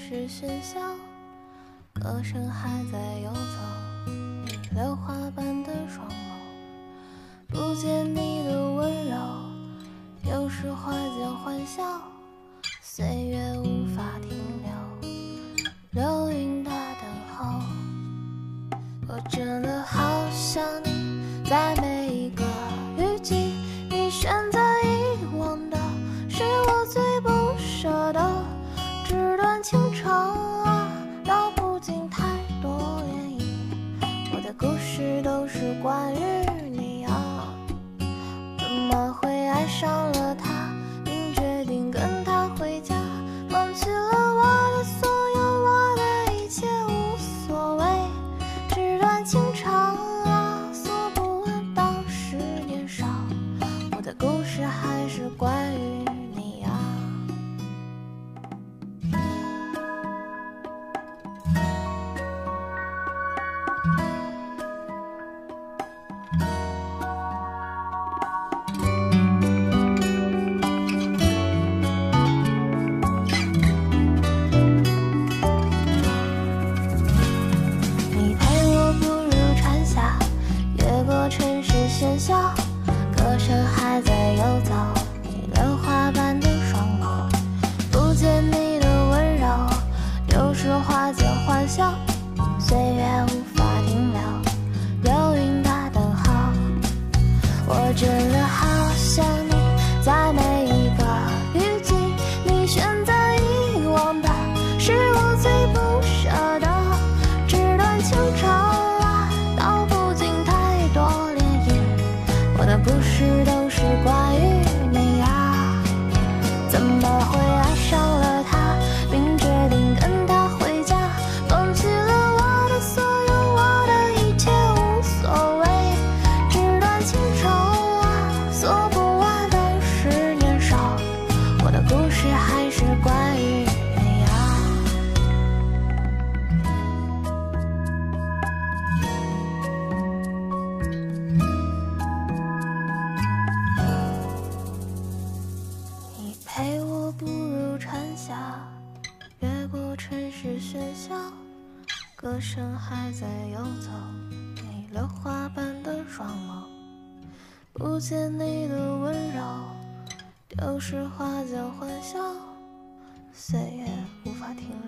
市喧嚣，歌声还在游走，你榴花般的双眸，不见你的温柔，有时花间欢笑，岁月无法停留，流云的等候。我真的好想你，在每一个雨季，你选择遗忘的是我最不舍的。纸短情长啊，道不尽太多涟漪。我的故事都是关于你啊，怎么会爱上了他，并决定跟他回家，放弃了我的所有，我的一切无所谓。纸短情长啊，诉不完当时年少，我的故事还是关于你啊。你陪我步入蝉夏，越过城市喧嚣，歌声还在游走，你榴花般的双眸，不见你的温柔，有时花间欢笑，岁月无法停留，流云的等候。我真的好想你，在每一个雨季，你选择遗忘的是我最不舍的。纸短情长啊，道不尽太多涟漪，我的故事都是关于你啊。怎么会爱上了他，并决定跟他回家，放弃了我的所有，我的一切无所谓。纸短情长啊，诉不完当时年少，我的故事还是关于你啊。你陪我步入蝉夏，越过城市喧嚣，歌声还在游走，你榴花般的双眸，不见你的温柔，丢失花间欢笑，岁月无法停留。